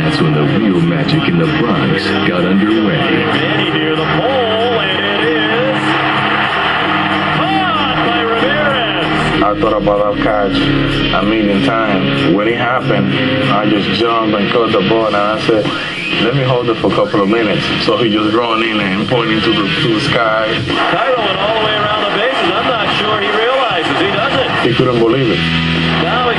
That's when the real magic in the Bronx got underway. Manny near the pole, and it is caught by Ramirez. I thought about that catch a million times. When it happened, I just jumped and caught the ball, and I said, let me hold it for a couple of minutes. So he just drawn in and pointing to the sky. Cairo went all the way around the bases. I'm not sure he realizes. He doesn't. He couldn't believe it. Now